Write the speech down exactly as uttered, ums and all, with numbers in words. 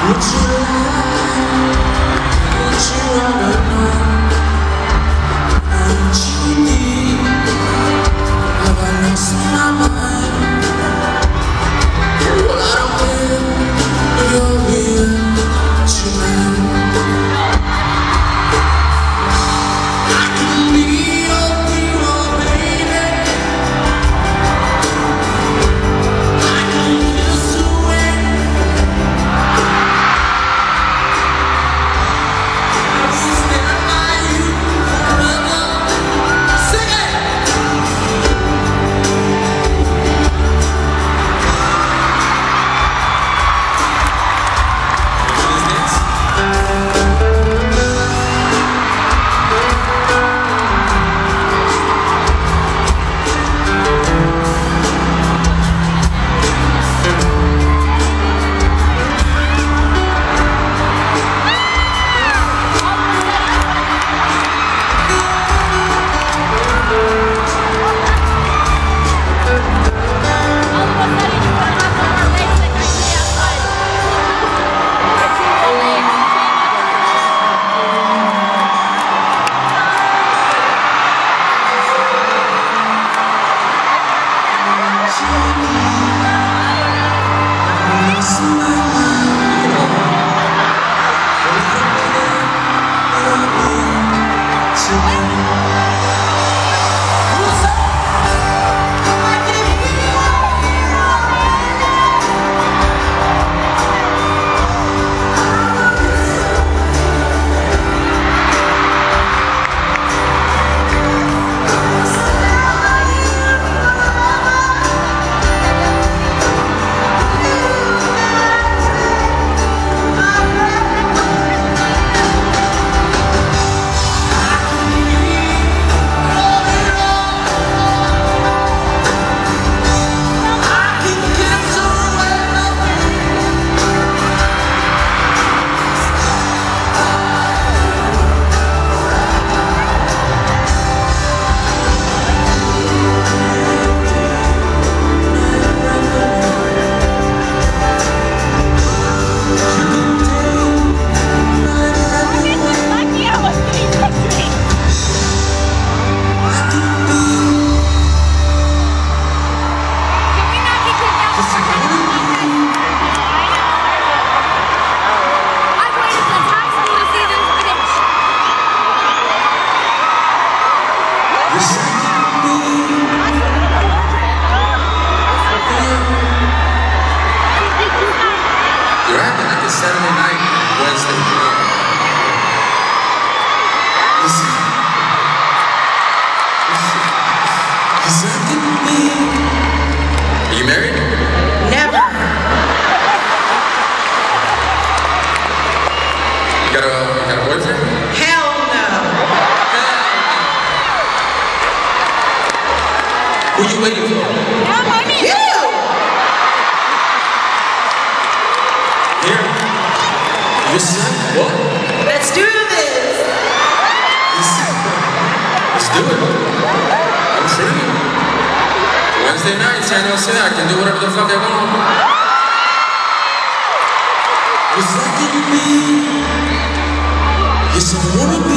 Would you lie? Would you rather know? Would you need? Have I lost my mind? Well, I don't care if you're here tonight. I can be your hero, baby. I can kiss away. I'll stand by you forever. Sing it! What is this? You're acting like it's Saturday night, Wednesday. Listen. Cause I can be. Are you married? Never. You got a, you got a boyfriend? Hell no. Who you waiting for? You. Here. You said what? Let's do this. Let's do it. I'm free. Wednesday night, San Jose, I can do whatever the fuck I want. Cause I can be. Yes, I wanna be.